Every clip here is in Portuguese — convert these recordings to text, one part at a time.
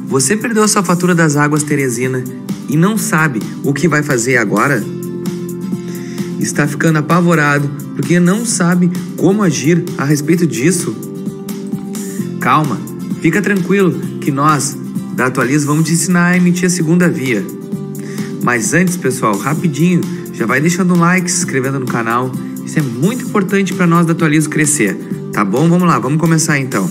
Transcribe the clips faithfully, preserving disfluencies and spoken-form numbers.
Você perdeu a sua fatura das águas Teresina e não sabe o que vai fazer agora? Está ficando apavorado porque não sabe como agir a respeito disso? Calma, fica tranquilo que nós, da Atualiza, vamos te ensinar a emitir a segunda via. Mas antes, pessoal, rapidinho, já vai deixando um like, se inscrevendo no canal. Isso é muito importante para nós da Atualiza crescer, tá bom? Vamos lá, vamos começar então.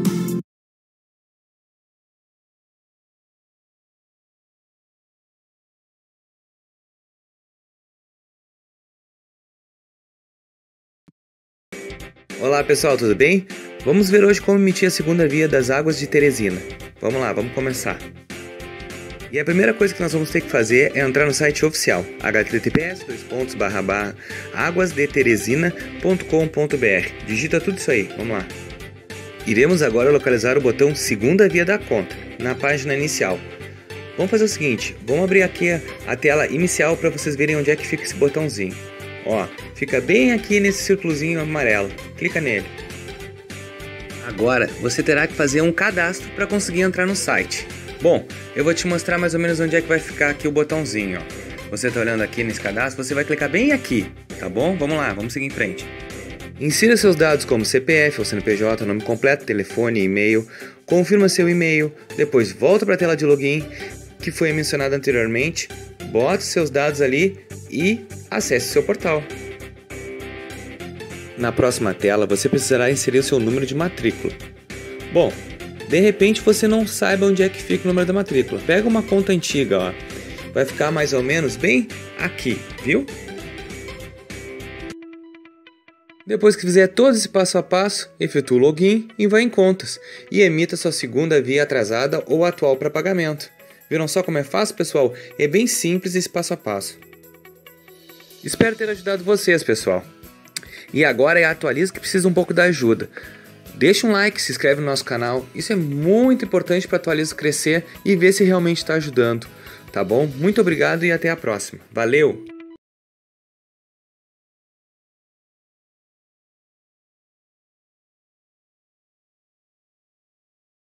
Olá pessoal, tudo bem? Vamos ver hoje como emitir a segunda via das águas de Teresina. Vamos lá, vamos começar. E a primeira coisa que nós vamos ter que fazer é entrar no site oficial h t t p s dois pontos barra barra águas de teresina ponto com ponto b r. Digita tudo isso aí, vamos lá. Iremos agora localizar o botão segunda via da conta, na página inicial. Vamos fazer o seguinte, vamos abrir aqui a tela inicial para vocês verem onde é que fica esse botãozinho. Ó, fica bem aqui nesse círculozinho amarelo, clica nele. Agora você terá que fazer um cadastro para conseguir entrar no site. Bom, eu vou te mostrar mais ou menos onde é que vai ficar aqui o botãozinho, ó. Você está olhando aqui nesse cadastro, você vai clicar bem aqui, tá bom? Vamos lá, vamos seguir em frente. Insira seus dados como C P F ou C N P J, nome completo, telefone e e-mail. Confirma seu e-mail, depois volta para a tela de login que foi mencionada anteriormente, bota seus dados ali e acesse seu portal. Na próxima tela você precisará inserir o seu número de matrícula. Bom, de repente você não saiba onde é que fica o número da matrícula. Pega uma conta antiga, ó. Vai ficar mais ou menos bem aqui, viu? Depois que fizer todo esse passo a passo, efetua o login e vai em contas e emita sua segunda via atrasada ou atual para pagamento. Viram só como é fácil, pessoal? É bem simples esse passo a passo. Espero ter ajudado vocês, pessoal. E agora é a Atualiza que precisa um pouco da ajuda. Deixa um like, se inscreve no nosso canal. Isso é muito importante para a Atualiza crescer e ver se realmente está ajudando. Tá bom? Muito obrigado e até a próxima. Valeu!